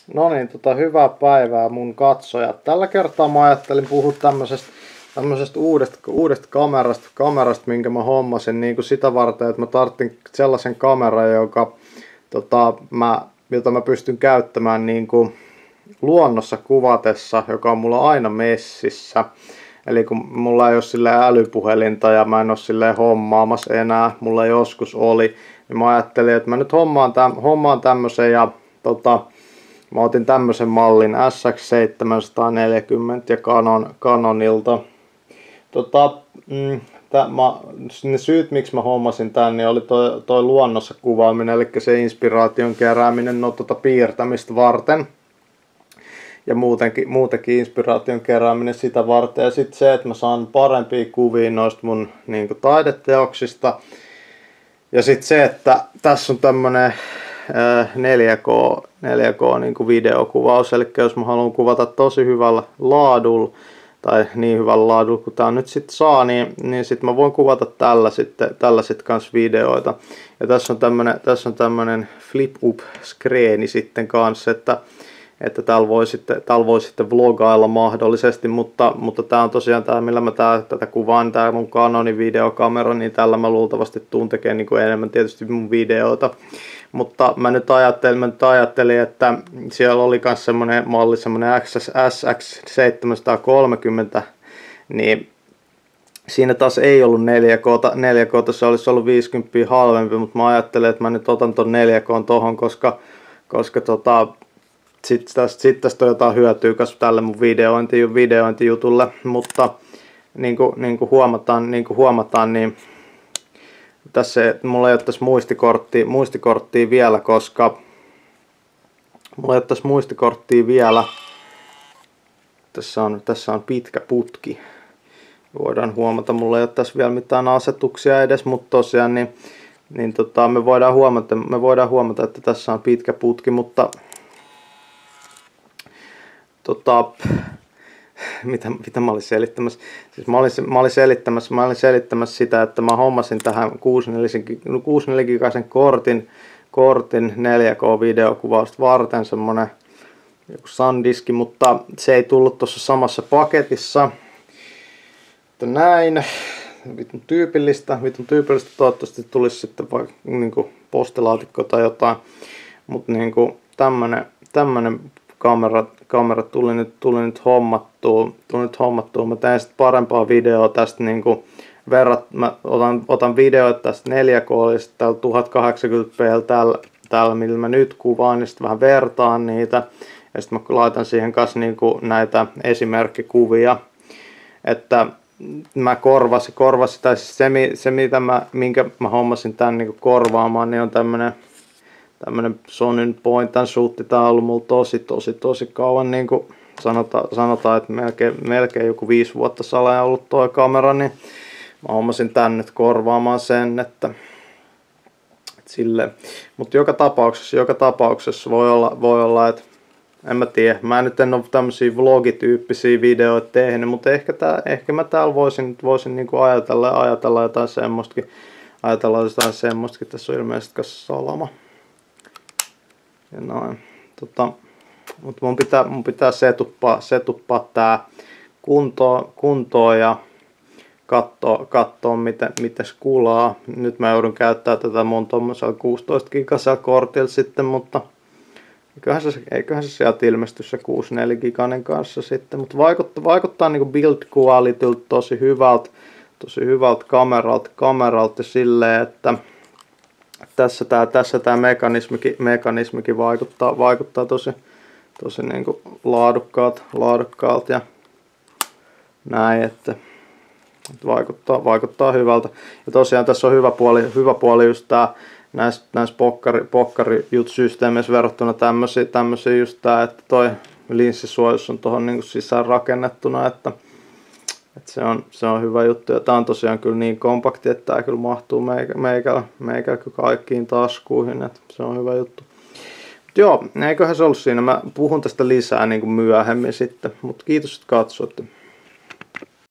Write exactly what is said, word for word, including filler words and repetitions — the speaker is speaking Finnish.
No niin, tota, hyvää päivää mun katsojat. Tällä kertaa mä ajattelin puhua tämmöisestä tämmöisestä uudesta, uudesta kamerasta, kamerasta, minkä mä hommasin niin kuin sitä varten, että mä tarvitsin sellaisen kameran, joka, tota, mä, jota mä pystyn käyttämään niin kuin luonnossa kuvatessa, joka on mulla aina messissä. Eli kun mulla ei ole silleen älypuhelinta ja mä en ole silleen hommaamassa enää, mulla joskus oli, niin mä ajattelin, että mä nyt hommaan, täm, hommaan tämmösen ja tota, mä otin tämmösen mallin S X seitsemänsataaneljäkymmentä ja Canon, Canonilta. Tota, mm, tää, mä, ne syyt miksi mä hommasin tän, niin oli toi, toi luonnossa kuvaaminen, eli se inspiraation kerääminen no, tota, piirtämistä varten. Ja muutenkin, muutenkin inspiraation kerääminen sitä varten. Ja sitten se, että mä saan parempia kuvia noista mun niin kuin, taideteoksista. Ja sitten se, että tässä on tämmönen neljä K, neljä K niin kuin videokuvaus. Eli jos mä haluan kuvata tosi hyvällä laadulla, tai niin hyvällä laadulla kuin tää nyt sitten saa, niin, niin sitten mä voin kuvata tällä sitten, tällä sitten kans videoita. Ja tässä on tämmönen, tässä on tämmönen flip up screeni sitten kanssa, että että täällä voi sitten, täällä voi sitten vlogailla mahdollisesti, mutta, mutta tää on tosiaan tää, millä mä tää, tätä kuvaan, tää mun Canonin videokamera, niin tällä mä luultavasti tuun tekemään niin kuin enemmän tietysti mun videoita. Mutta mä nyt ajattelin, mä nyt ajattelin, että siellä oli myös semmonen malli, semmonen S X seitsemänsataakolmekymmentä, niin siinä taas ei ollut neljä K, neljä K se olisi ollut viisikymmentä halvempi, mutta mä ajattelin, että mä nyt otan ton neljä K tohon, koska, koska tota, sitten tästä, sit tästä on jotain hyötyä tälle mun videointi, videointijutulle, mutta niin kuin, niin kuin huomataan, niin kuin huomataan, niin tässä mulla ei ole tässä muistikorttia, muistikorttia vielä, koska mulla ei ole tässä muistikorttia vielä. Tässä on, tässä on pitkä putki. Voidaan huomata, mulla ei ole tässä vielä mitään asetuksia edes, mutta tosiaan niin, niin tota, me, voidaan huomata, me voidaan huomata, että tässä on pitkä putki, mutta Tota, mitä, mitä mä olin selittämässä? Siis mä olin, mä olin selittämässä, mä olin selittämässä sitä, että mä hommasin tähän kuusikymmentäneljä gigaisen kortin, kortin neljä K videokuvausta varten semmonen joku SanDiski, mutta se ei tullut tuossa samassa paketissa. Että näin, vitun tyypillistä, vitun tyypillistä, toivottavasti tulisi sitten vaikka niinku postilaatikko tai jotain, mutta niinku tämmönen, tämmönen kamera, kamera tuli nyt, tuli nyt hommattua, tuli nyt hommattua. Mä teen sitten parempaa videoa tästä niinku verrat, mä otan, otan videoita tästä neljä K, täällä tuhatkahdeksankymmentä p täällä, täällä millä mä nyt kuvaan, niin sitten vähän vertaan niitä. Ja sitten mä laitan siihen kanssa niinku näitä esimerkkikuvia, että mä korvasin, korvasin tai siis se, se mitä mä, minkä mä hommasin tän niinku korvaamaan, niin on tämmönen Tämmönen Sonyn point and shoot, tää on ollut mulla tosi tosi tosi kauan, niin kuin sanotaan, sanotaan että melkein, melkein joku viisi vuotta salaja ollut toi kamera, niin mä hommasin tän nyt korvaamaan sen, että, että silleen. Mutta joka tapauksessa, joka tapauksessa voi olla, voi olla, että en mä tiedä, mä nyt en ole tämmösiä vlogityyppisiä videoita tehnyt, mutta ehkä, tää, ehkä mä täällä voisin, voisin niinku ajatella, ajatella jotain semmoistakin, ajatella jotain semmoistakin, tässä on ilmeisesti kanssa salama. Ja noin. Tota, mutta mun pitää, mun pitää setuppaa, setuppaa tää kuntoon, kuntoon ja katsoa, katsoa miten, miten se kulaa. Nyt mä joudun käyttää tätä mun tommosella kuusitoista gigasella kortilla sitten, mutta eiköhän se, eiköhän se sieltä ilmesty se kuusikymmentäneljä giganen kanssa sitten. Mutta vaikuttaa, vaikuttaa niinku build qualityltä tosi hyvältä, tosi hyvältä kameralta, kameralta silleen, että Tässä tämä tässä tää mekanismikin, mekanismikin vaikuttaa, vaikuttaa tosi, tosi niinku laadukkaat, laadukkaalta ja näin, että, että vaikuttaa, vaikuttaa hyvältä. Ja tosiaan tässä on hyvä puoli, hyvä puoli just tää näissä, näissä pokkari, pokkari-systeemeissä verrattuna tämmöisiä, tämmöisiä just tää, että toi linssisuojus on tuohon niinku sisään rakennettuna, että että se on, se on hyvä juttu, ja tää on tosiaan kyllä niin kompakti, että tää kyllä mahtuu meikä, meikällä, meikällä kaikkiin taskuihin, että se on hyvä juttu. Mut joo, eiköhän se ollut siinä, mä puhun tästä lisää niin kuin myöhemmin sitten, mutta kiitos, että katsoitte.